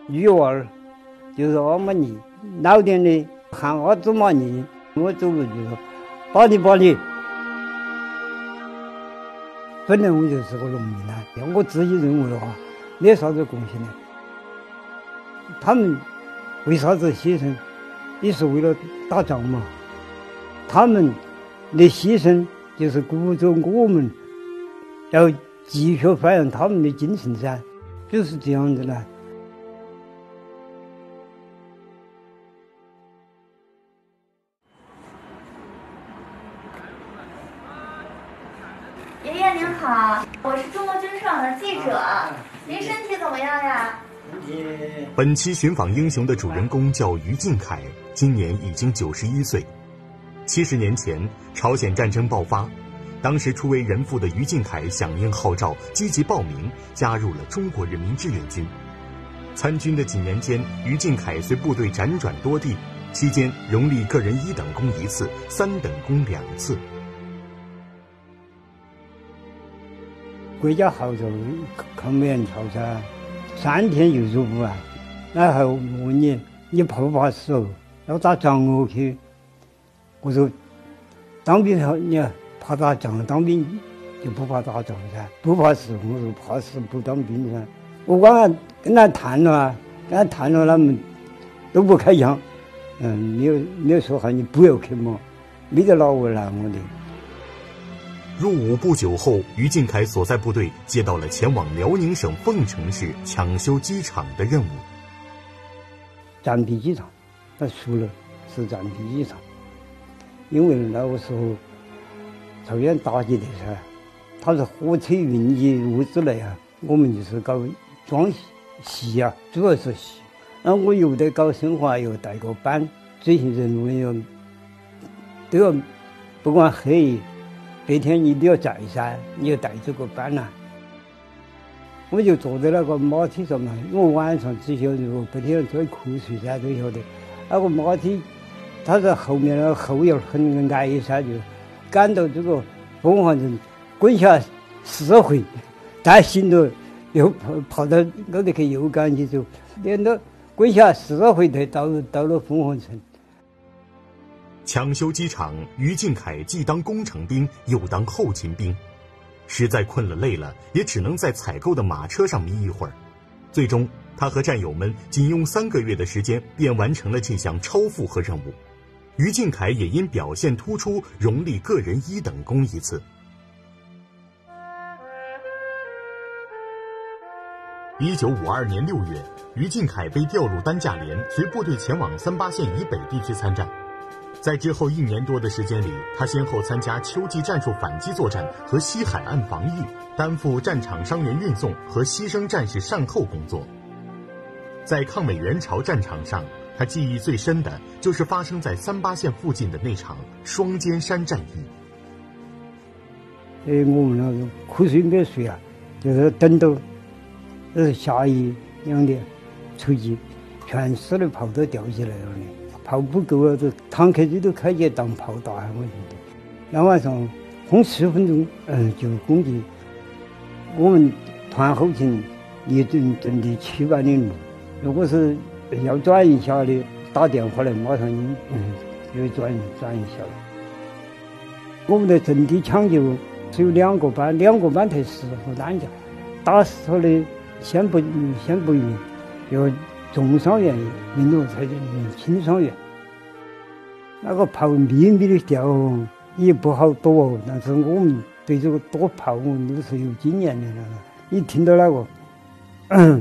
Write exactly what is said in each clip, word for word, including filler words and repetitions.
女娃儿就是阿玛尼，老点的喊阿祖玛尼，我走路就说巴里巴里。本来我就是个农民啊，我自己认为的话，没啥子贡献的。他们为啥子牺牲？也是为了打仗嘛。他们的牺牲就是鼓着我们要继续发扬他们的精神噻，就是这样子的。 爷爷您好，我是中国军事网的记者，您身体怎么样呀？ 本期寻访英雄的主人公叫于敬凯，今年已经九十一岁。七十年前，朝鲜战争爆发，当时初为人父的于敬凯响应号召，积极报名，加入了中国人民志愿军。参军的几年间，于敬凯随部队辗转多地，期间荣立个人一等功一次，三等功两次。 国家号召抗美援朝噻，三天就入伍啊。然后问你，你怕不怕死哦？要打仗哦去？我说，当兵后你怕打仗，当兵就不怕打仗噻，不怕死。我说怕死不当兵噻。我刚刚跟他谈了，跟他谈了，他们都不开枪。嗯，没有没有说好你不要去嘛，没得老为难我的。 入伍不久后，于敬凯所在部队接到了前往辽宁省凤城市抢修机场的任务。 暂避机场，他输了，是暂避机场。因为那个时候朝鲜打击的噻，他是火车运移物资来啊，我们就是搞装戏啊，主要是戏。那我又得搞生活，又带个班，这些任务要都要，不管黑白天你都要在噻，你要带这个班呐、啊。我就坐在那个马蹄上嘛，因为晚上只晓得白天在瞌睡噻，都晓得。那个马蹄，它在后面那个后腰很矮噻，就赶到这个凤凰城，滚下四回，再行着又跑跑到那里去又赶去走，连到滚下四回才到到了凤凰城。 抢修机场，于敬凯既当工程兵又当后勤兵，实在困了累了，也只能在采购的马车上眯一会儿。最终，他和战友们仅用三个月的时间便完成了这项超负荷任务。于敬凯也因表现突出，荣立个人一等功一次。一九五二年六月，于敬凯被调入担架连，随部队前往三八线以北地区参战。在之后一年多的时间里，他先后参加秋季战术反击作战和西海岸防御，担负战场伤员运送和牺牲战士善后工作。在抗美援朝战场上，他记忆最深的就是发生在三八线附近的那场双尖山战役。 哎，我们那个瞌睡没睡啊，就是等到呃下一两点出击，全死的炮都掉下来了的。炮不够啊，这坦克机都开起当炮打，我觉得。那晚上轰十分钟，嗯，就攻击。我们团后勤也整整的七百里路，如果是要转移下的，打电话来，马上你嗯就转移转移下来。我们的阵地抢救只有两个班，两个班才十户担架，打死了的先不先不运，就重伤员运了才运轻伤员。那个炮密密的掉也不好躲哦，但是我们对这个躲炮我们都是有经验的。一听到那个嗯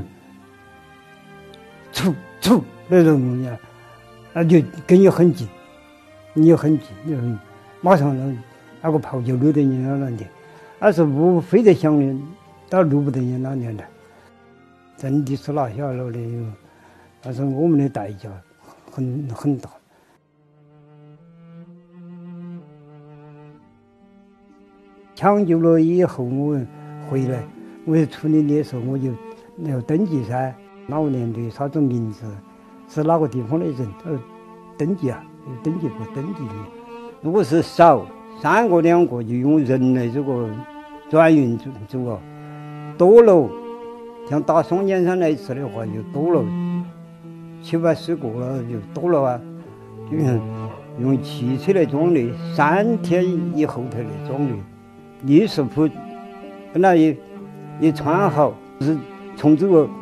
出出那种东西，那就跟你很近，你也很近，你很近，马上那那个炮就溜到你那里，那是无非得响的，到录不得你那里来。阵地是拿下了的，但是我们的代价很很大。抢救了以后，我回来，我处理的时候我就要登记噻，哪个连队啥子名字，是哪个地方的人，呃，登记啊，登记不登记的。如果是少三个两个，就用人来这个转运走走啊，多了。像打双尖山那一次的话就多了， 七八十个了就多了啊，就用用汽车来装的，三天以后头来装的。衣食服本来也也穿好，是从这个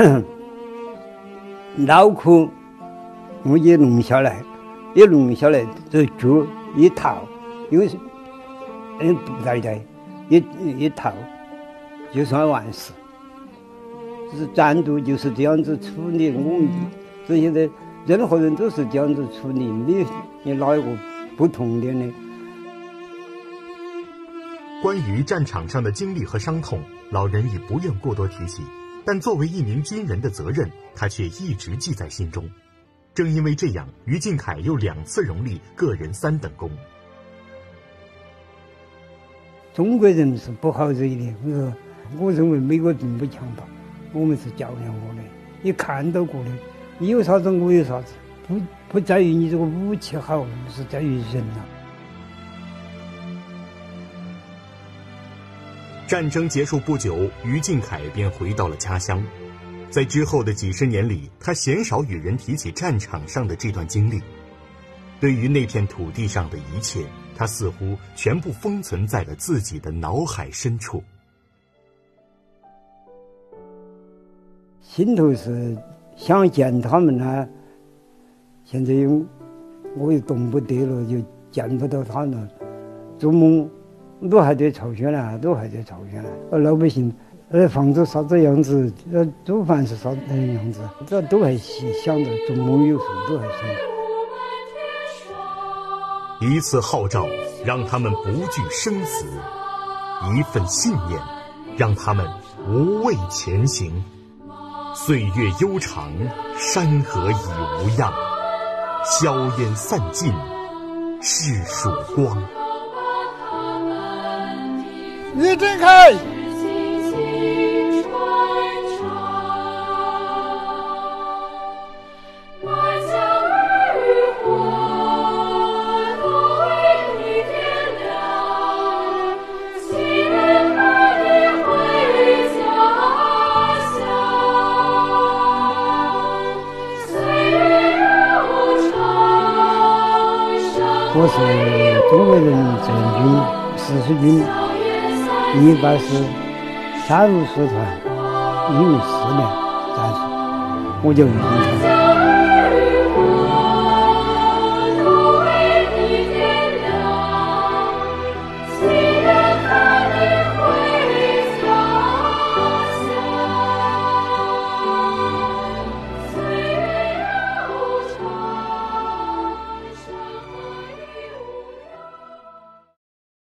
脑壳我也弄下来，也弄下来，这脚一套，因为是嗯布袋袋，一一套就算完事。是战斗就是这样子处理，我们这些的任何人都是这样子处理，没有哪一个不同的呢？ 关于战场上的经历和伤痛，老人已不愿过多提起，但作为一名军人的责任，他却一直记在心中。正因为这样，于敬凯又两次荣立个人三等功。 中国人是不好这一点，我说，我认为美国并不强暴。我们是教养过的，也看到过的，你有啥子我有啥子，不不在于你这个武器好，是在于人啊。 战争结束不久，于敬凯便回到了家乡。在之后的几十年里，他鲜少与人提起战场上的这段经历。对于那片土地上的一切，他似乎全部封存在了自己的脑海深处。 心头是想见他们呢，现在我也动不得了，就见不到他们。做梦都还在朝鲜呢，都还在朝鲜呢。呃，老百姓呃房子啥子样子，呃煮饭是啥子样子，这都还想着，做梦有时候都还想着。 一次号召让他们不惧生死，一份信念让他们无畏前行。岁月悠长，山河已无恙，硝烟散尽，是曙光。 于敬凯。我是中国人政军十四军一百师三五师团一名四连战士，我叫于敬凯。